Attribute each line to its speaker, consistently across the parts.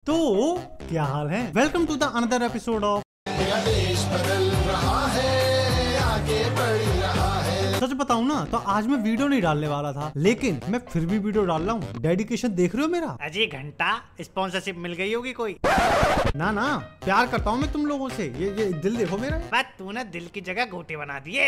Speaker 1: तो क्या हाल है? Welcome to the another episode of
Speaker 2: देश बदल रहा है, आगे बढ़ रहा है।
Speaker 1: सच बताऊं ना तो आज मैं वीडियो नहीं डालने वाला था, लेकिन मैं फिर भी वीडियो डाल रहा हूँ। डेडिकेशन देख रहे हो मेरा?
Speaker 3: अजी घंटा स्पॉन्सरशिप मिल गई होगी कोई।
Speaker 1: ना प्यार करता हूँ मैं तुम लोगों से। ये दिल देखो मेरा।
Speaker 3: बस तूने दिल की जगह घोटे बना दिए।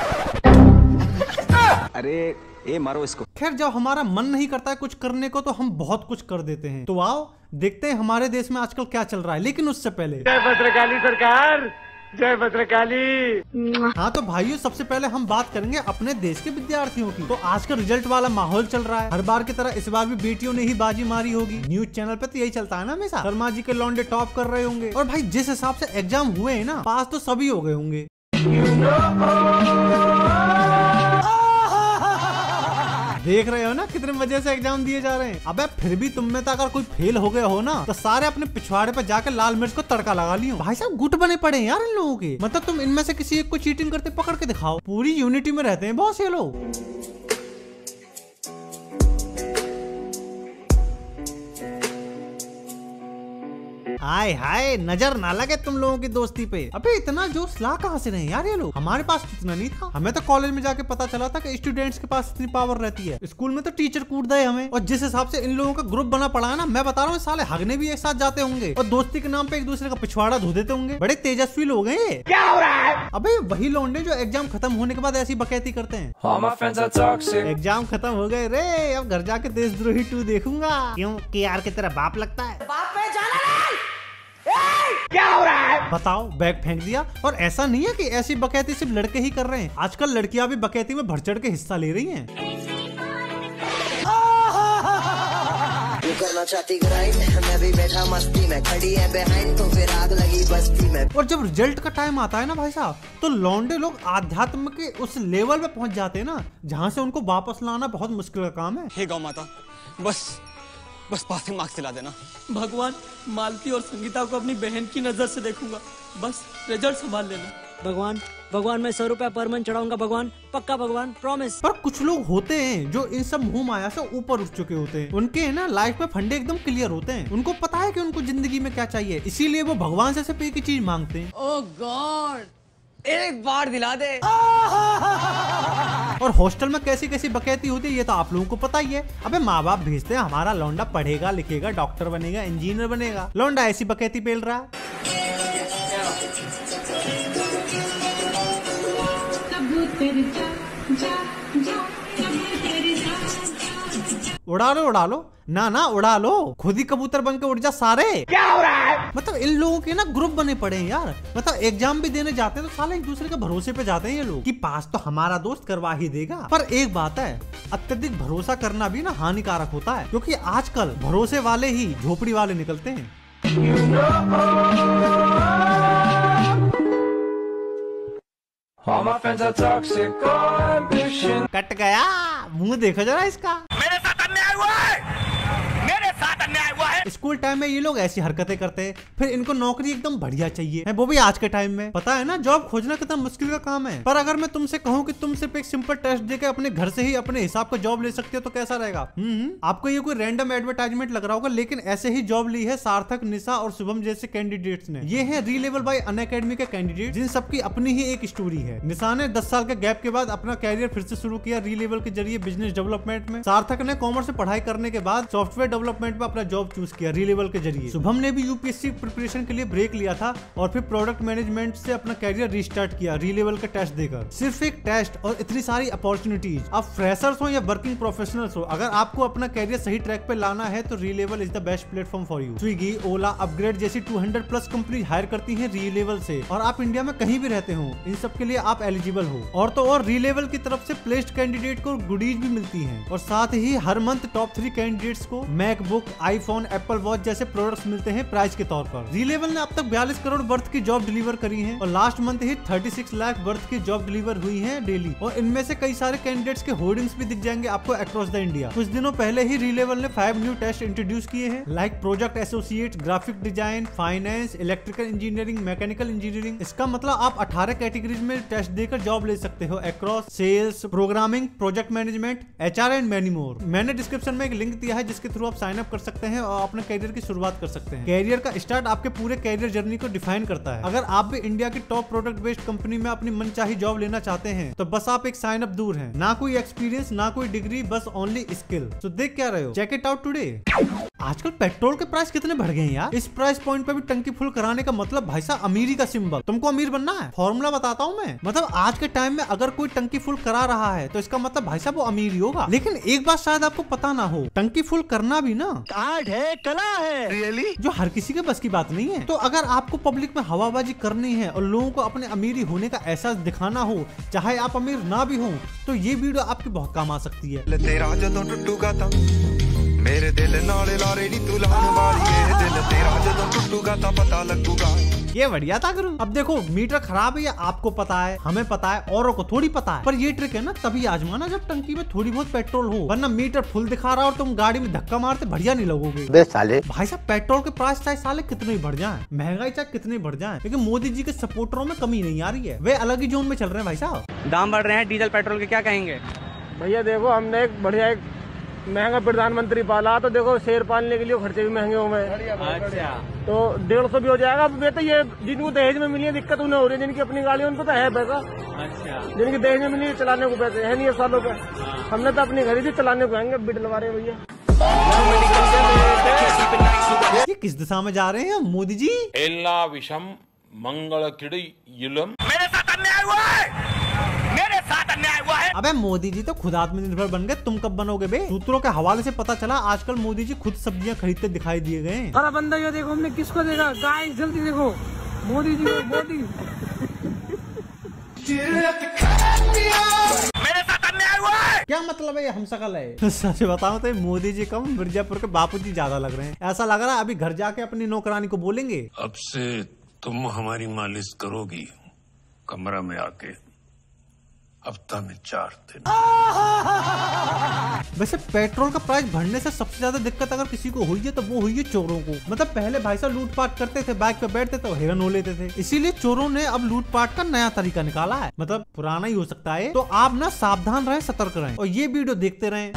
Speaker 4: अरे ए मारो इसको।
Speaker 1: खैर, जब हमारा मन नहीं करता है कुछ करने को तो हम बहुत कुछ कर देते हैं। तो आओ देखते हैं हमारे देश में आजकल क्या चल रहा है। लेकिन उससे पहले
Speaker 5: जय भद्रकाली सरकार, जय भद्रकाली।
Speaker 1: हाँ तो भाइयों, सबसे पहले हम बात करेंगे अपने देश के विद्यार्थियों की। तो आज का रिजल्ट वाला माहौल चल रहा है। हर बार की तरह इस बार भी बेटियों ने ही बाजी मारी होगी। न्यूज चैनल पे तो यही चलता है ना हमेशा। शर्मा जी के लौंडे टॉप कर रहे होंगे। और भाई जिस हिसाब से एग्जाम हुए हैं ना, पास तो सभी हो गए होंगे। देख रहे हो ना कितने मजे से एग्जाम दिए जा रहे हैं। अबे फिर भी तुम में तो अगर कोई फेल हो गए हो ना, तो सारे अपने पिछवाड़े पे जाकर लाल मिर्च को तड़का लगा लियो। भाई साहब गुट बने पड़े हैं यार इन लोगों के। मतलब तुम इनमें से किसी एक को चीटिंग करते पकड़ के दिखाओ। पूरी यूनिटी में रहते हैं बहुत से लोग। हाय हाय, नजर ना लगे तुम लोगों की दोस्ती पे। अबे इतना जोश ला कहाँ से नहीं यार ये लोग? हमारे पास इतना नहीं था। हमें तो कॉलेज में जाके पता चला था कि स्टूडेंट्स के पास इतनी पावर रहती है। स्कूल में तो टीचर कूट दे हमें। और जिस हिसाब से इन लोगों का ग्रुप बना पड़ा है ना, मैं बता रहा हूँ साले हगने भी एक साथ जाते होंगे और दोस्ती के नाम पे एक दूसरे का पिछवाड़ा धो देते होंगे। बड़े तेजस्वी लोग हैं ये।
Speaker 5: क्या हो रहा है?
Speaker 1: अबे वही लौंडे जो एग्जाम खत्म होने के बाद ऐसी बकैती करते हैं। एग्जाम खत्म हो गए रे, अब घर जाके देशद्रोही 2 देखूंगा।
Speaker 3: क्यों KR की तरह बाप लगता है?
Speaker 5: क्या हो रहा है?
Speaker 1: बताओ, बैग फेंक दिया। और ऐसा नहीं है कि ऐसी बकैती सिर्फ लड़के ही कर रहे हैं। आजकल लड़कियां भी बकैती में बढ़ चढ़ के हिस्सा ले रही हैं।
Speaker 6: तू करना चाहती ग्राइंड, मैं भी बैठा मस्ती में, खड़ी है बिहाइंड तो फिर आग लगी बस्ती में।
Speaker 1: और जब रिजल्ट का टाइम आता है ना भाई साहब, तो लौंडे लोग आध्यात्म के उस लेवल पे पहुंच जाते हैं ना, जहां से उनको वापस लाना बहुत मुश्किल का काम है।
Speaker 4: हे गौ माता, बस पासिंग मार्क्स दिला देना।
Speaker 7: भगवान, मालती और संगीता को अपनी बहन की नजर से देखूंगा। बस रिजल्ट संभाल लेना।
Speaker 6: भगवान मैं 100 रुपया पर मंथ चढ़ाऊंगा। भगवान पक्का, भगवान प्रॉमिस।
Speaker 1: पर कुछ लोग होते हैं जो इन सब मुंह माया से ऊपर उठ चुके होते हैं। उनके ना लाइफ में फंडे एकदम क्लियर होते हैं। उनको पता है कि उनको जिंदगी में क्या चाहिए, इसीलिए वो भगवान से सिर्फ एक ही चीज मांगते हैं।
Speaker 6: ओह गॉड, एक बार दिला दे।
Speaker 1: और हॉस्टल में कैसी कैसी बकैती होती है ये तो आप लोगों को पता ही है। अबे माँ बाप भेजते हैं हमारा लौंडा पढ़ेगा लिखेगा, डॉक्टर बनेगा, इंजीनियर बनेगा। लौंडा ऐसी बकैती पेल रहा है। उड़ा लो ना उड़ा लो, खुद ही कबूतर बन के उड़ जा सारे।
Speaker 5: क्या हो रहा है?
Speaker 1: मतलब इन लोगों के ना ग्रुप बने पड़े हैं यार। मतलब एग्जाम भी देने जाते हैं तो साले एक दूसरे के भरोसे पे जाते हैं ये लोग कि पास तो हमारा दोस्त करवा ही देगा। पर एक बात है, अत्यधिक भरोसा करना भी ना हानिकारक होता है, क्योंकि आजकल भरोसे वाले ही झोपड़ी वाले निकलते हैं। कट गया मुंह, देखो जरा इसका।
Speaker 3: मेरे साथ अन्याय हुआ है, मेरे साथ अन्याय हुआ है।
Speaker 1: स्कूल टाइम में ये लोग ऐसी हरकतें करते हैं, फिर इनको नौकरी एकदम बढ़िया चाहिए है, वो भी आज के टाइम में। पता है ना जॉब खोजना कितना मुश्किल का काम है। पर अगर मैं तुमसे कहूँ कि तुम सिर्फ एक सिंपल टेस्ट देके अपने घर से ही अपने हिसाब का जॉब ले सकते हो तो कैसा रहेगा? आपको ये कोई रैंडम एडवर्टाइजमेंट लग रहा होगा, लेकिन ऐसे ही जॉब ली है सार्थक, निशा और शुभम जैसे कैंडिडेट्स ने। ये है रीलेवल बाय अनअकैडमी के कैंडिडेट, जिन सबकी अपनी ही एक स्टोरी है। निशा ने 10 साल के गैप के बाद अपना कैरियर फिर से शुरू किया रीलेवल के जरिए बिजनेस डेवलपमेंट में। सार्थक ने कॉमर्स से पढ़ाई करने के बाद सॉफ्टवेयर डेवलपमेंट में अपना जॉब चूज किया रीलेवल के जरिए। शुभम ने भी यूपीएससी प्रिपरेशन के लिए ब्रेक लिया था और फिर प्रोडक्ट मैनेजमेंट से अपना कैरियर रिस्टार्ट किया रीलेवल का टेस्ट देकर। सिर्फ एक टेस्ट और इतनी सारी अपॉर्चुनिटीज। आप फ्रेशर्स हो या वर्किंग प्रोफेशनल्स हो, अगर आपको अपना कैरियर सही ट्रैक पे लाना है तो Relevel is the best platform for you. Swiggy, Ola, upGrad जैसी 200+ कंपनी हायर करती है रीलेवल से, और आप इंडिया में कहीं भी रहते हो इन सब के लिए आप एलिजिबल हो। और तो और रीलेवल की तरफ से प्लेस्ड कैंडिडेट को गुडीज भी मिलती है, और साथ ही हर मंथ टॉप 3 कैंडिडेट्स को मैकबुक, आईफोन, एप्पल वॉच जैसे प्रोडक्ट्स मिलते हैं प्राइज के तौर पर। रीलेवल ने अब तक 42 करोड़ बर्थ की जॉब डिलीवर करी है, और लास्ट मंथ ही 36 लाख बर्थ की जॉब डिलीवर हुई है डेली। और इनमें से कई सारे कैंडिडेट्स के होर्डिंग्स भी दिख जाएंगे आपको अक्रॉस द इंडिया। कुछ दिनों पहले ही रीलेवल ने 5 न्यू टेस्ट इंट्रोड्यूस किए हैं, like project associate, graphic design, finance, electrical engineering, mechanical engineering. इसका मतलब आप 18 कैटेगरीज में टेस्ट देकर जॉब ले सकते हो across sales, programming, project management, HR and many more. मैंने डिस्क्रिप्शन में एक लिंक दिया है जिसके थ्रू आप साइन अप कर सकते हैं और अपने कैरियर की शुरुआत कर सकते हैं। कैरियर का स्टार्ट आपके पूरे कैरियर जर्नी को डिफाइन करता है। अगर आप भी इंडिया की टॉप प्रोडक्ट बेस्ड कंपनी में अपनी मनचाही जॉब लेना चाहते हैं तो बस आप एक साइन अप दूर हैं। ना कोई एक्सपीरियंस, ना कोई डिग्री, बस ओनली स्किल। तो देख क्या रहे हो, चेक इट आउट टुडे। आजकल पेट्रोल के प्राइस कितने बढ़ गए हैं यार। इस प्राइस पॉइंट पे भी टंकी फुल कराने का मतलब भाई साहब अमीरी का सिंबल। तुमको अमीर बनना है, फॉर्मूला बताता हूँ मैं। मतलब आज के टाइम में अगर कोई टंकी फुल करा रहा है तो इसका मतलब भाई साहब वो अमीर ही होगा। लेकिन एक बात शायद आपको पता ना हो, टंकी फुल करना भी ना
Speaker 3: आर्ट है, कला है। रियली?
Speaker 1: जो हर किसी के बस की बात नहीं है। तो अगर आपको पब्लिक में हवाबाजी करनी है और लोगों को अपने अमीरी होने का एहसास दिखाना हो, चाहे आप अमीर ना भी हो, तो ये वीडियो आपकी बहुत काम आ सकती है।
Speaker 8: तेरा जदों टुटूगा ता मेरे दिल नाले लारे नी तू लाने वाली है। दिल तेरा जदों टुटूगा ता पता लगूगा।
Speaker 1: ये बढ़िया था गुरु। अब देखो मीटर खराब है, या आपको पता है, हमें पता है, औरों को थोड़ी पता है। पर ये ट्रिक है ना तभी आजमाना जब टंकी में थोड़ी बहुत पेट्रोल हो, वरना मीटर फुल दिखा रहा और तुम गाड़ी में धक्का मारते बढ़िया नहीं लगोगे।
Speaker 6: बे साले
Speaker 1: भाई साहब पेट्रोल के प्राइस चाहे साले कितने ही बढ़ जाए, महंगाई चाहे कितनी बढ़ जाए, लेकिन मोदी जी के सपोर्टरों में कमी नहीं आ रही है। वे अलग ही जोन में चल रहे हैं भाई साहब।
Speaker 9: दाम बढ़ रहे हैं डीजल पेट्रोल के, क्या कहेंगे?
Speaker 5: भैया देखो हमने एक बढ़िया एक महंगा प्रधानमंत्री पाला, तो देखो शेर पालने के लिए खर्चे भी महंगे हुए।
Speaker 9: अच्छा,
Speaker 5: तो 150 भी हो जाएगा। अब तो ये जिनको दहेज में मिली है दिक्कत उन्हें हो रही है, जिनकी अपनी गाड़ी उनको तो है पैसा।
Speaker 9: अच्छा,
Speaker 5: जिनकी दहेज में मिली है चलाने को पैसे है नहीं है सालों पे। हमने तो अपनी खरीदी चलाने को आएंगे, बिट लगा रहे भैया।
Speaker 1: ये किस दिशा में जा रहे हैं मोदी जी?
Speaker 10: एल्ला विषम मंगल किड़ी युलम।
Speaker 3: मेरे साथ अन्याय हुआ है, मेरे साथ अन्याय हुआ है।
Speaker 1: अबे मोदी जी तो खुद आत्मनिर्भर बन गए, तुम कब बनोगे बे? सूत्रों के हवाले से पता चला आजकल मोदी जी खुद सब्जियां खरीदते दिखाई दिए गए।
Speaker 7: अरे बंदा ये देखो, हमने किसको देखा? गाय जल्दी देखो, मोदी जी को। मोदी
Speaker 3: मेरे साथ अन्याय हुआ है।
Speaker 1: क्या मतलब है ये हम सकल है? सच बताओ तो मोदी जी कम मिर्जापुर के बापू जी ज्यादा लग रहे हैं। ऐसा लग रहा है अभी घर जाके अपनी नौकरानी को बोलेंगे,
Speaker 8: अब से तुम हमारी मालिश करोगी कमरा में आके, हफ्ता में 4 दिन।
Speaker 1: वैसे पेट्रोल का प्राइस बढ़ने से सबसे ज्यादा दिक्कत अगर किसी को हुई है तो वो हुई है चोरों को। मतलब पहले भाई साहब लूटपाट करते थे, बाइक पे बैठते तो हिरन हो लेते थे, इसीलिए चोरों ने अब लूटपाट का नया तरीका निकाला है। मतलब पुराना ही हो सकता है। तो आप ना सावधान रहें, सतर्क रहें और ये वीडियो देखते रहें।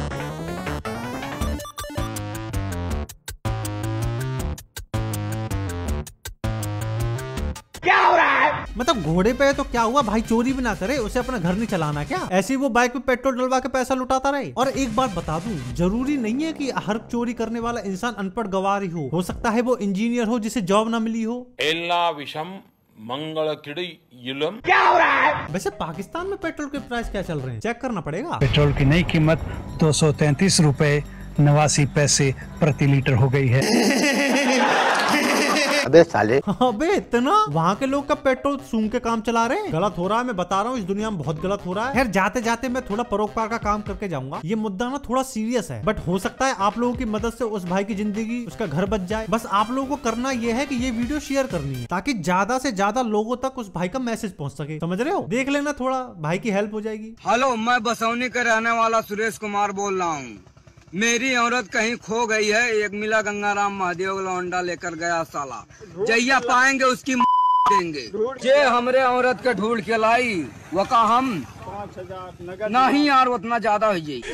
Speaker 5: क्या हो रहा है?
Speaker 1: मतलब घोड़े पे है तो क्या हुआ भाई, चोरी भी ना करे, उसे अपना घर नहीं चलाना क्या? ऐसे ही वो बाइक पे पेट्रोल डलवा के पैसा लुटाता रहे। और एक बात बता दूं, जरूरी नहीं है कि हर चोरी करने वाला इंसान अनपढ़ गवार ही हो सकता है वो इंजीनियर हो जिसे जॉब ना मिली हो।
Speaker 10: एल्ला विषम मंगल किड़ी युलम।
Speaker 5: क्या हो रहा है?
Speaker 1: वैसे पाकिस्तान में पेट्रोल के प्राइस क्या चल रहे हैं, चेक करना पड़ेगा।
Speaker 11: पेट्रोल की नई कीमत 233 रुपए 89 पैसे प्रति लीटर हो गई है।
Speaker 6: अबे साले
Speaker 1: अबे इतना? वहाँ के लोग का पेट्रोल सूंघ के काम चला रहे हैं। गलत हो रहा है, मैं बता रहा हूँ, इस दुनिया में बहुत गलत हो रहा है। खैर जाते जाते मैं थोड़ा परोपकार का काम करके जाऊंगा। ये मुद्दा ना थोड़ा सीरियस है, बट हो सकता है आप लोगों की मदद से उस भाई की जिंदगी, उसका घर बच जाए। बस आप लोगों को करना यह है कि ये वीडियो शेयर करनी है ताकि ज्यादा से ज्यादा लोगों तक उस भाई का मैसेज पहुँच सके। समझ रहे हो? देख लेना, थोड़ा भाई की हेल्प हो जाएगी।
Speaker 9: हेलो, मैं बसौनी का रहने वाला सुरेश कुमार बोल रहा हूँ। मेरी औरत कहीं खो गई है, एक मिला गंगाराम महादेव लौंडा लेकर गया साला। जैया पाएंगे उसकी देंगे। जे हमरे औरत के ढूंढ के लाई वो का हम
Speaker 5: 5,000
Speaker 9: नहीं यार, उतना ज्यादा हो जाये।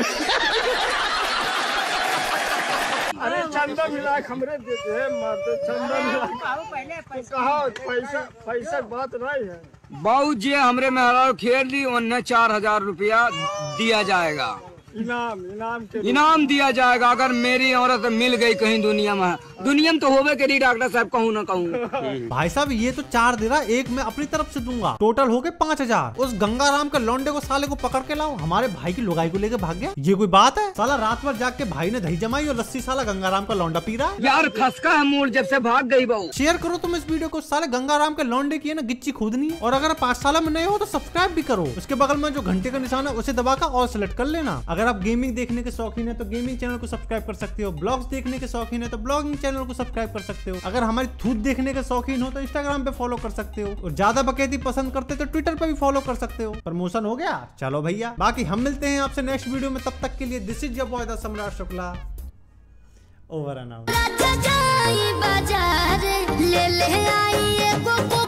Speaker 5: अरे चंदा मिला हमरे चंदा मिला कहा पैसा बात नहीं है।
Speaker 9: बाबू जी हमरे मेहरा खेल ली, उन्हें 4,000 रुपया दिया जाएगा। इनाम दिया जाएगा अगर मेरी औरत मिल गई कहीं दुनिया में तो होवे के डॉक्टर साहब, कहूँ ना कहूँ।
Speaker 1: भाई साहब ये तो 4 दे रहा, एक मैं अपनी तरफ से दूंगा, टोटल हो गए 5,000। उस गंगाराम के लौंडे को साले को पकड़ के लाओ, हमारे भाई की लुगाई को लेकर भाग गया। ये कोई बात है? साला रात भर जाग के भाई ने दही जमाई और लस्सी साला गंगाराम का लौंडा पी रहा है।
Speaker 9: यार खसका है मूड जब से भाग गई बहू।
Speaker 1: शेयर करो तुम इस वीडियो को, साले गंगाराम के लौंडे की है ना गिच्ची खोदनी। और अगर 5 साल में नए हो तो सब्सक्राइब भी करो। उसके बगल में जो घंटे का निशान है उसे दबाकर और सिलेक्ट कर लेना। अगर आप गेमिंग देखने के शौकीन है तो गेमिंग चैनल को सब्सक्राइब कर सकते हो। ब्लॉग्स देखने के शौकीन है तो ब्लॉगिंग चैनल को सब्सक्राइब कर सकते हो। अगर हमारी थूत देखने के शौकीन हो तो इंस्टाग्राम पे फॉलो कर सकते हो। और ज्यादा बकैती पसंद करते तो ट्विटर पे भी फॉलो कर सकते हो। प्रमोशन हो गया? चलो भैया, बाकी हम मिलते हैं आपसे नेक्स्ट वीडियो में। तब तक के लिए this is your boy the Samrat Shukla, over and out.